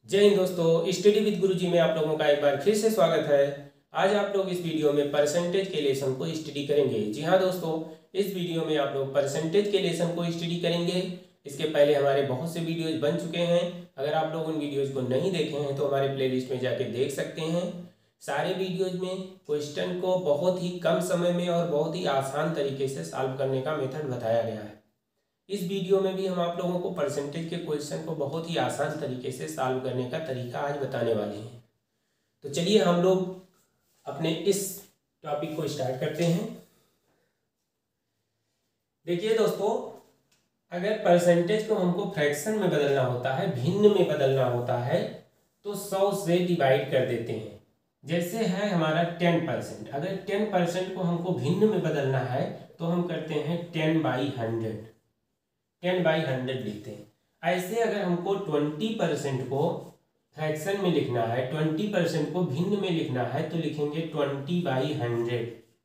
जय हिंद दोस्तों, study with गुरुजी में आप लोगों का एक बार फिर से स्वागत है। आज आप लोग इस वीडियो में परसेंटेज के लेसन को स्टडी करेंगे। जी हाँ दोस्तों, इस वीडियो में आप लोग परसेंटेज के लेसन को स्टडी करेंगे। इसके पहले हमारे बहुत से वीडियोज बन चुके हैं। अगर आप लोग उन वीडियोज को नहीं देखे हैं तो हमारे प्लेलिस्ट में जाके देख सकते हैं। सारे वीडियोज में क्वेश्चन को बहुत ही कम समय में और बहुत ही आसान तरीके से सॉल्व करने का मेथड बताया गया है। इस वीडियो में भी हम आप लोगों को परसेंटेज के क्वेश्चन को बहुत ही आसान तरीके से सॉल्व करने का तरीका आज बताने वाले हैं। तो चलिए हम लोग अपने इस टॉपिक को स्टार्ट करते हैं। देखिए दोस्तों, अगर परसेंटेज को हमको फ्रैक्शन में बदलना होता है, भिन्न में बदलना होता है, तो 100 से डिवाइड कर देते हैं। जैसे है हमारा 10%। अगर 10% को हमको भिन्न में बदलना है तो हम करते हैं 10/100, 10/100 लिखते हैं। ऐसे अगर हमको 20% को फ्रैक्शन में लिखना है, 20% को भिन्न में लिखना है तो लिखेंगे 20/100।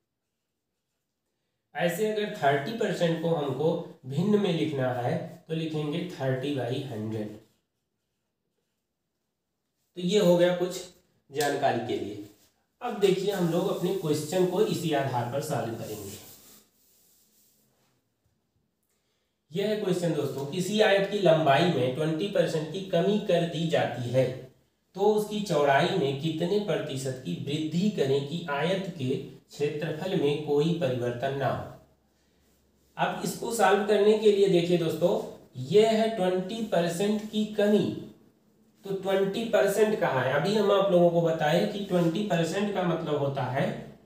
ऐसे अगर 30% को हमको भिन्न में लिखना है तो लिखेंगे 30/100। तो ये हो गया कुछ जानकारी के लिए। अब देखिए हम लोग अपने क्वेश्चन को इसी आधार पर सॉल्व करेंगे। यह है क्वेश्चन दोस्तों, किसी आयत की लंबाई में 20% की कमी कर दी जाती है तो उसकी चौड़ाई में कितने प्रतिशत की वृद्धि करें कि आयत के क्षेत्रफल में कोई परिवर्तन ना हो। अब इसको सॉल्व करने के लिए देखिए दोस्तों, यह है 20% की कमी। तो 20% कहाँ है? अभी हम आप लोगों को बताएं कि 20% का मतलब होता है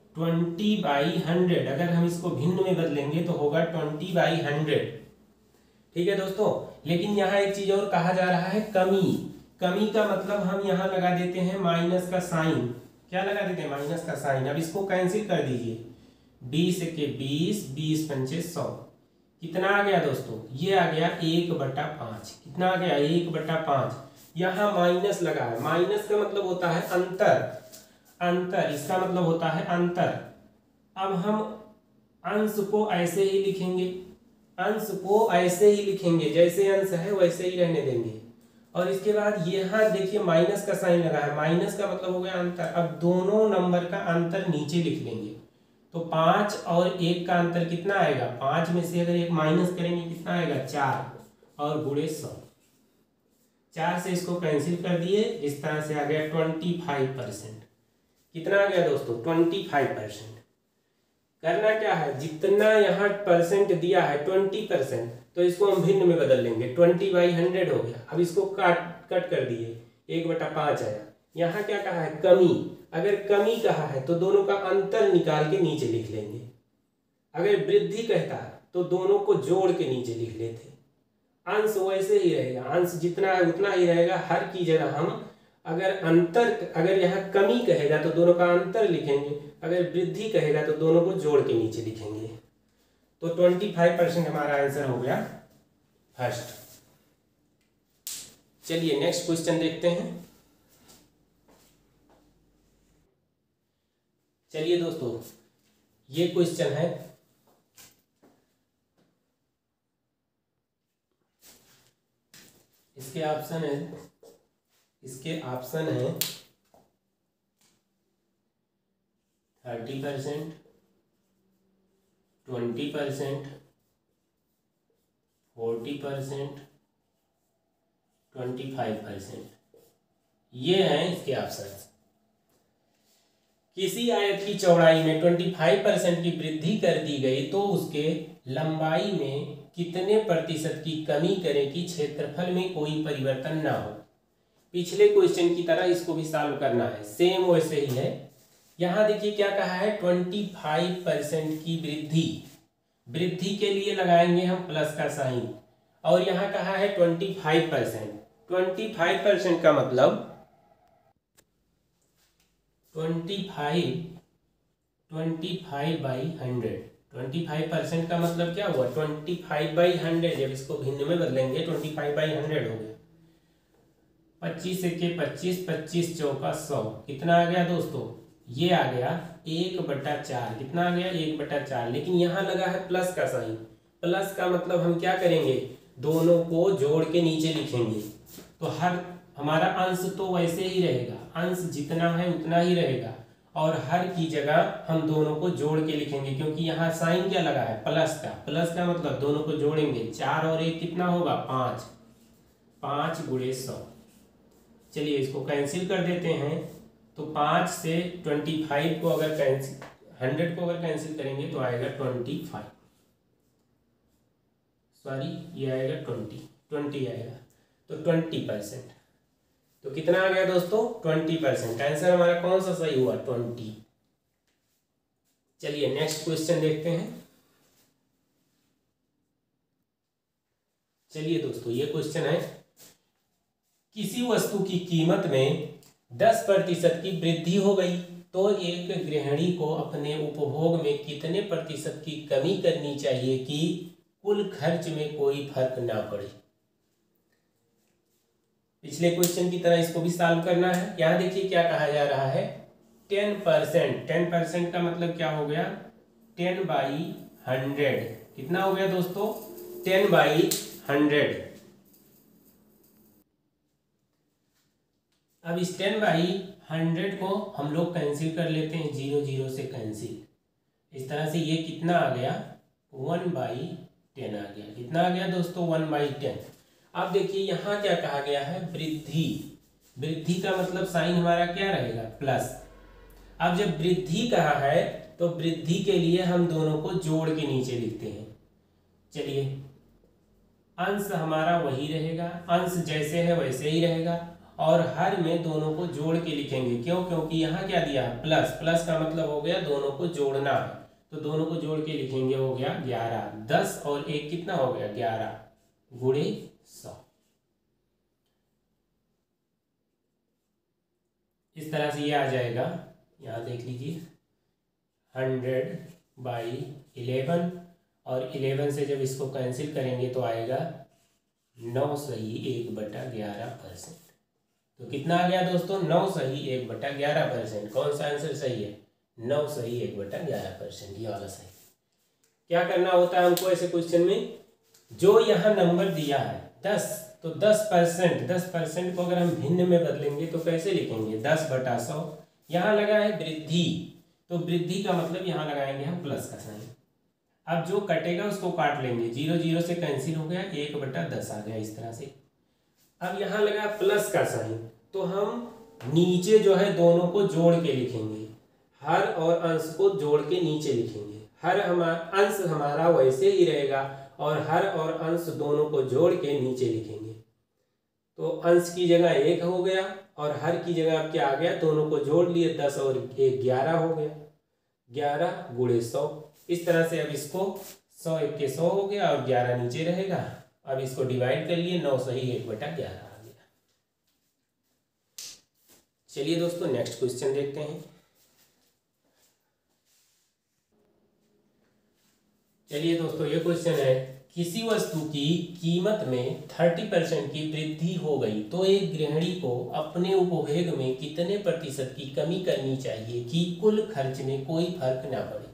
20/100। अगर हम इसको भिन्न में बदलेंगे तो होगा 20/100। ठीक है दोस्तों, लेकिन यहाँ एक चीज और कहा जा रहा है, कमी। कमी का मतलब हम यहाँ लगा देते हैं माइनस का साइन। क्या लगा देते हैं? माइनस का साइन। अब इसको कैंसिल कर दीजिए। 20 के 20, 20 पंचे 100। कितना आ गया दोस्तों? ये आ गया 1/5। कितना आ गया? 1/5। यहाँ माइनस लगा है। माइनस का मतलब होता है अंतर। अंतर, इसका मतलब होता है अंतर। अब हम अंश को ऐसे ही लिखेंगे, अंश को ऐसे ही लिखेंगे, जैसे अंश है वैसे ही रहने देंगे। और इसके बाद यहाँ देखिए माइनस का साइन लगा है। माइनस का मतलब हो गया अंतर। अब दोनों नंबर का अंतर नीचे लिख लेंगे। तो 5 और 1 का अंतर कितना आएगा? 5 में से अगर 1 माइनस करेंगे कितना आएगा? 4 और गुणे 100। 4 से इसको कैंसिल कर दिए। इस तरह से आ गया 25%। कितना आ गया दोस्तों? 25%। करना क्या है, जितना यहाँ परसेंट दिया है 20%, तो इसको हम भिन्न में बदल लेंगे। 20/100 हो गया। अब इसको कट कर दिए, 1/5 आया। यहाँ क्या कहा है? कमी। अगर कमी कहा है तो दोनों का अंतर निकाल के नीचे लिख लेंगे। अगर वृद्धि कहता है तो दोनों को जोड़ के नीचे लिख लेते। अंश वैसे ही रहेगा, अंश जितना है उतना ही रहेगा। हर की जगह हम अगर यहाँ कमी कहेगा तो दोनों का अंतर लिखेंगे, अगर वृद्धि कहेगा तो दोनों को जोड़ के नीचे लिखेंगे। तो 25% हमारा आंसर हो गया फर्स्ट। चलिए नेक्स्ट क्वेश्चन देखते हैं। चलिए दोस्तों, ये क्वेश्चन है, इसके ऑप्शन है 30%, 20%, 40%, 25%। ये हैं इसके ऑप्शन। किसी आयत की चौड़ाई में 25% की वृद्धि कर दी गई तो उसके लंबाई में कितने प्रतिशत की कमी करें कि क्षेत्रफल में कोई परिवर्तन ना हो। पिछले क्वेश्चन की तरह इसको भी सॉल्व करना है, सेम वैसे ही है। यहाँ देखिए क्या कहा है, 25% की वृद्धि। वृद्धि के लिए लगाएंगे हम प्लस का साइन। और यहाँ कहा है 25%। 25% का मतलब 25/100। 25% का मतलब क्या हुआ? 25/100। जब इसको भिन्न में बदलेंगे 25/100 हो गया। 25 के 25, 25 चौका 100। कितना आ गया दोस्तों? ये आ गया 1/4। कितना आ गया? 1/4। लेकिन यहाँ लगा है प्लस का साइन। प्लस का मतलब हम क्या करेंगे? दोनों को जोड़ के नीचे लिखेंगे। तो हर हमारा अंश तो वैसे ही रहेगा, अंश जितना है उतना ही रहेगा, और हर की जगह हम दोनों को जोड़ के लिखेंगे, क्योंकि यहाँ साइन क्या लगा है, प्लस का। प्लस का मतलब दोनों को जोड़ेंगे, 4 और 1 कितना होगा, 5, 5 गुणे 100। चलिए इसको कैंसिल कर देते हैं, तो 5 से 25 को अगर कैंसिल, 100 को अगर कैंसिल करेंगे तो आएगा 25, सॉरी ये आएगा 20 आएगा, तो 20%। तो कितना आ गया दोस्तों, 20%। आंसर हमारा कौन सा सही हुआ, 20। चलिए नेक्स्ट क्वेश्चन देखते हैं। चलिए दोस्तों ये क्वेश्चन है, किसी वस्तु की कीमत में 10% की वृद्धि हो गई तो एक गृहिणी को अपने उपभोग में कितने प्रतिशत की कमी करनी चाहिए कि कुल खर्च में कोई फर्क ना पड़े। पिछले क्वेश्चन की तरह इसको भी सॉल्व करना है। यहाँ देखिए क्या कहा जा रहा है, 10%। 10% का मतलब क्या हो गया, 10/100। कितना हो गया दोस्तों, 10/100। अब इस 10/100 को हम लोग कैंसिल कर लेते हैं, 0 0 से कैंसिल। इस तरह से ये कितना आ गया, 1/10 आ गया। कितना आ गया दोस्तों, 1/10। अब देखिए यहाँ क्या कहा गया है, वृद्धि। वृद्धि का मतलब साइन हमारा क्या रहेगा, प्लस। अब जब वृद्धि कहा है तो वृद्धि के लिए हम दोनों को जोड़ के नीचे लिखते हैं। चलिए अंश हमारा वही रहेगा, अंश जैसे है वैसे ही रहेगा, और हर में दोनों को जोड़ के लिखेंगे। क्यों, क्योंकि यहाँ क्या दिया है, प्लस। प्लस का मतलब हो गया दोनों को जोड़ना है, तो दोनों को जोड़ के लिखेंगे, हो गया 11। 10 और 1 कितना हो गया, 11 गुणे 100। इस तरह से ये आ जाएगा, यहाँ देख लीजिए 100/11, और 11 से जब इसको कैंसिल करेंगे तो आएगा 9 सही 1/11%। तो कितना आ गया दोस्तों, 9 सही 1/11%। कौन सा आंसर सही है, 9 सही 1/11%, ये वाला सही। क्या करना होता है हमको ऐसे क्वेश्चन में, जो यहाँ नंबर दिया है 10, तो 10%, 10% को अगर हम भिन्न में बदलेंगे तो कैसे लिखेंगे, 10/100। यहाँ लगा है वृद्धि, तो वृद्धि का मतलब यहाँ लगाएंगे हम प्लस का साइन। अब जो कटेगा उसको काट लेंगे, 0 0 से कैंसिल हो गया, 1/10 आ गया इस तरह से। अब यहाँ लगा प्लस का साइन, तो हम नीचे जो है दोनों को जोड़ के लिखेंगे, हर और अंश को जोड़ के नीचे लिखेंगे। हर अंश हमारा वैसे ही रहेगा, और हर और अंश दोनों को जोड़ के नीचे लिखेंगे। तो अंश की जगह 1 हो गया, और हर की जगह अब क्या आ गया, दोनों को जोड़ लिए, 10 और 1 11 हो गया, 11 गुणे 100। इस तरह से अब इसको 100 1 के 100 हो गया, और 11 नीचे रहेगा। अब इसको डिवाइड कर लिए, 9 सही 1/11 आ गया। चलिए दोस्तों नेक्स्ट क्वेश्चन देखते हैं। चलिए दोस्तों ये क्वेश्चन है, किसी वस्तु की कीमत में 30% की वृद्धि हो गई तो एक गृहिणी को अपने उपभोग में कितने प्रतिशत की कमी करनी चाहिए कि कुल खर्च में कोई फर्क ना पड़े।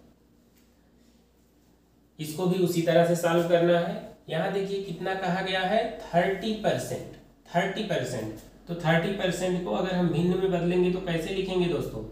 इसको भी उसी तरह से सॉल्व करना है। यहाँ देखिए कितना कहा गया है, 30%। 30%, तो 30% को अगर हम भिन्न में बदलेंगे तो कैसे लिखेंगे दोस्तों,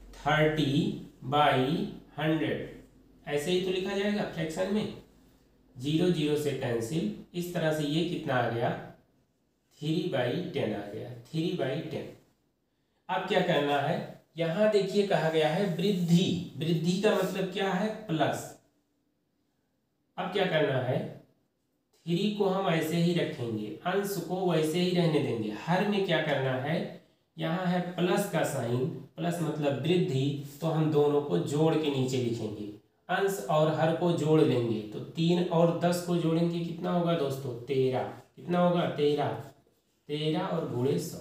30/100। ऐसे ही तो लिखा जाएगा फ्रैक्शन में, 0 0 से कैंसिल। इस तरह से ये कितना आ गया, 3/10 आ गया, 3/10। अब क्या करना है, यहाँ देखिए कहा गया है वृद्धि। वृद्धि का मतलब क्या है, प्लस। अब क्या करना है, 3 को हम ऐसे ही रखेंगे, अंश को वैसे ही रहने देंगे। हर में क्या करना है, यहाँ है प्लस का साइन, प्लस मतलब वृद्धि, तो हम दोनों को जोड़ के नीचे लिखेंगे। अंश और हर को जोड़ लेंगे, तो 3 और 10 को जोड़ेंगे, कितना होगा दोस्तों, 13। कितना होगा, 13 और गुणे 100।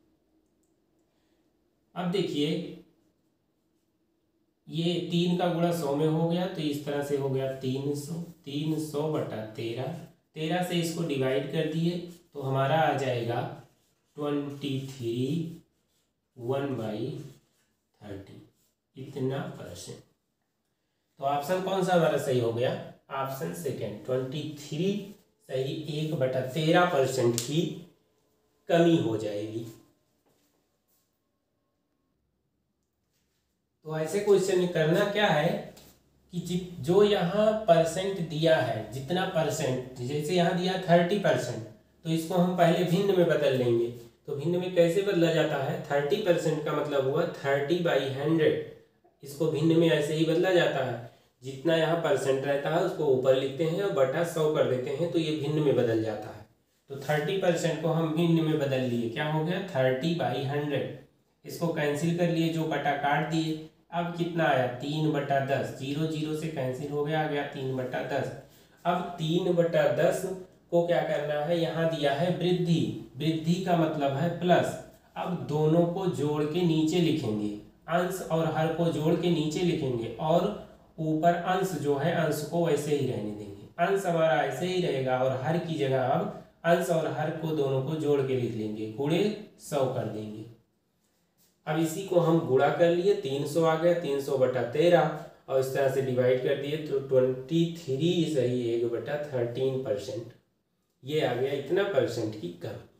अब देखिए ये 3 का गुणा 100 में हो गया, तो इस तरह से हो गया 300। 300/13, 13 से इसको डिवाइड कर दिए तो हमारा आ जाएगा 23 1/30, इतना %। तो ऑप्शन कौन सा हमारा सही हो गया, ऑप्शन सेकेंड, 23 सही 1/13% की कमी हो जाएगी। तो ऐसे क्वेश्चन में करना क्या है कि जो यहाँ परसेंट दिया है, जितना परसेंट, जैसे यहाँ दिया 30%, तो इसको हम पहले भिन्न में बदल लेंगे। तो भिन्न में कैसे बदला जाता है, 30% का मतलब हुआ 30/100। इसको भिन्न में ऐसे ही बदला जाता है, जितना यहाँ परसेंट रहता है उसको ऊपर लिखते हैं और बटा 100 कर देते हैं, तो ये भिन्न में बदल जाता है। तो 30% को हम भिन्न में बदल लिए, क्या हो गया 30/100। इसको कैंसिल कर लिए, जो बटा काट दिए। अब कितना आया 3/10, 0 0 से कैंसिल हो गया, आ गया 3/10। अब 3/10 को क्या करना है, यहाँ दिया है वृद्धि, वृद्धि का मतलब है प्लस। अब दोनों को जोड़ के नीचे लिखेंगे, अंश और हर को जोड़ के नीचे लिखेंगे, और ऊपर अंश जो है अंश को वैसे ही रहने देंगे। अंश हमारा ऐसे ही रहेगा और हर की जगह अब अंश और हर को दोनों को जोड़ के लिख लेंगे, गुणे 100 कर देंगे। अब इसी को हम गुणा कर लिए, 300 आ गया, 300/13, और इस तरह से डिवाइड कर दिए तो 23 सही 1/13%, ये आ गया इतना परसेंट की कमी।